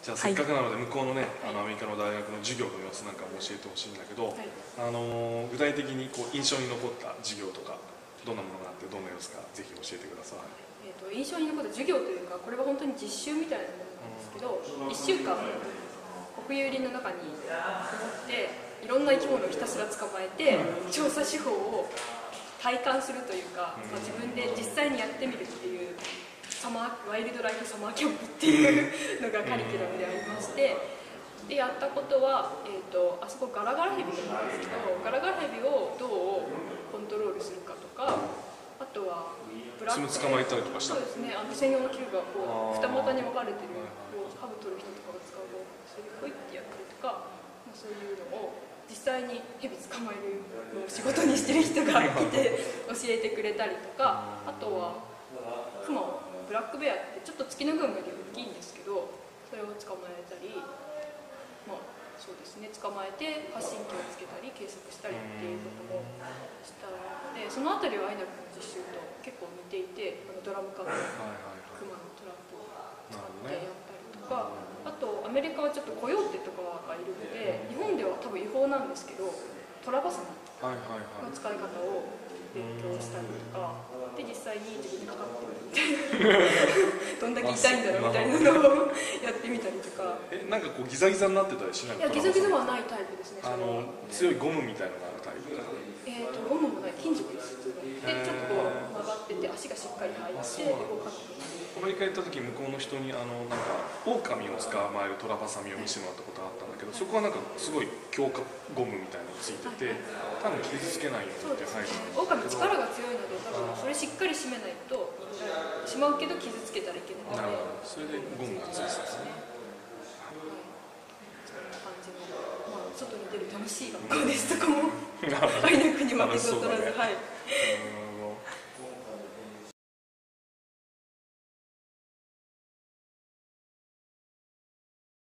じゃあせっかくなので向こうのね、アメリカの大学の授業の様子なんかも教えてほしいんだけど、具体的にこう印象に残った授業とかどんなものがあってどんな様子かぜひ教えてください。 印象に残った授業というか、これは本当に実習みたいなものなんですけど、1週間国有林の中にこもっていろんな生き物をひたすら捕まえて調査手法を体感するというか、自分で実際にやってみるっていうワイルドライフサマーキャンプっていうのがカリキュラムでありまして、でやったことは、あそこガラガラヘビなんですけど、ガラガラヘビをどうコントロールするかとか、あとはブラック捕まえたりとかした。 そうですね、専用の器具がこう二股に分かれてる、こうハブ取る人とかが使うのをそれでポイってやったりとか、そういうのを実際にヘビ捕まえるのを仕事にしてる人がいて教えてくれたりとか、あとはクマをブラックベアってちょっと月の群より大きいんですけど、それを捕まえたり、そうですね、捕まえて発信機をつけたり計測したりっていうこともしたので、そのあたりはアイナ君の実習と結構似ていて、ドラム缶でクマのトラップを使ってやったりとか、あとアメリカはちょっとコヨーテとかがいるので、日本では多分違法なんですけど、トラバサミの使い方を勉強したりとかで、実際に自分でかかってみるみたいなどんだけ痛いんだろうみたいなのをやってみたりとか。 なんかこうギザギザになってたりしないの？ いや、ギザギザはないタイプですね。 強いゴムみたいなのがあるタイプ。 ゴムもない、金属です。でちょっとこう曲がってて足がしっかり入って動かない。 アメリカ行った時、向こうの人になんか狼を捕まえるトラバサミを見せてもらったことがあったんだけど、そこはなんかすごい強化ゴムみたいなのがついてて、多分傷つけないようにって入るんですけど、 狼力が強いので多分それしっかり締めないとしまうけど傷つけたらいけないので、 それでゴムがついてたんですね。 そんな感じの、外に出る楽しい学校ですとかもアイナックに負けず劣らず。